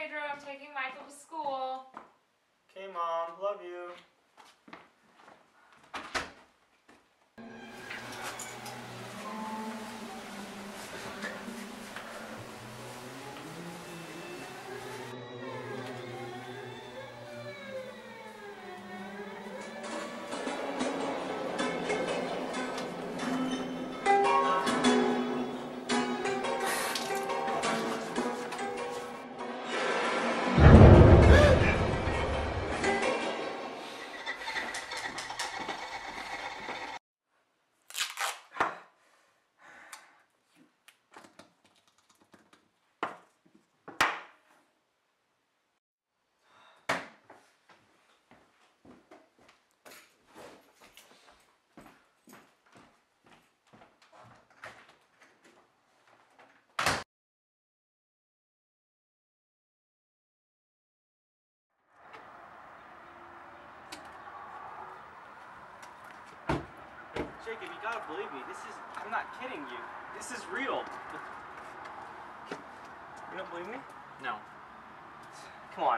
Pedro. I'm taking Michael to school. Okay, Mom. Love you. Jacob, you gotta believe me. I'm not kidding you. This is real. You don't believe me? No. Come on.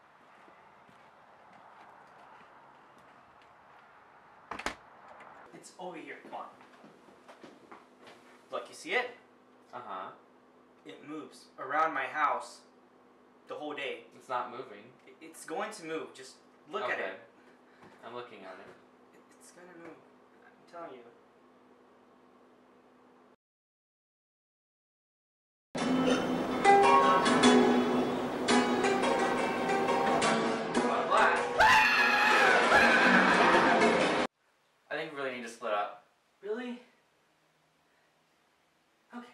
It's over here. Come on. Look, you see it? Uh-huh. It moves around my house the whole day. It's not moving. It's going to move. Just look at it. I'm looking at it. It's gonna move. I'm telling you. I think we really need to split up. Really? Okay.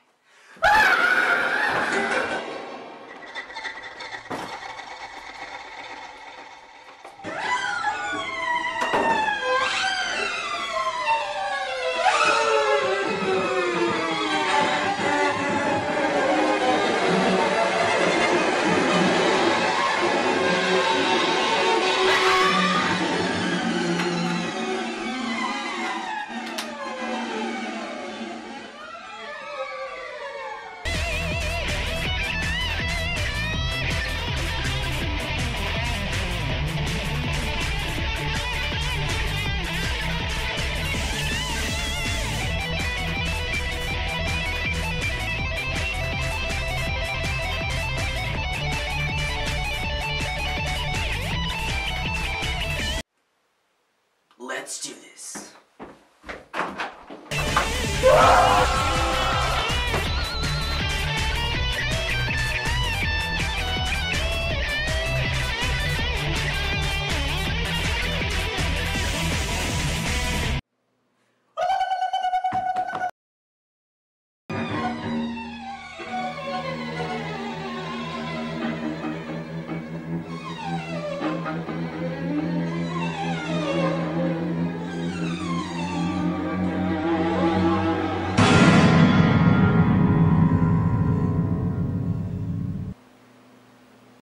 Let's do this.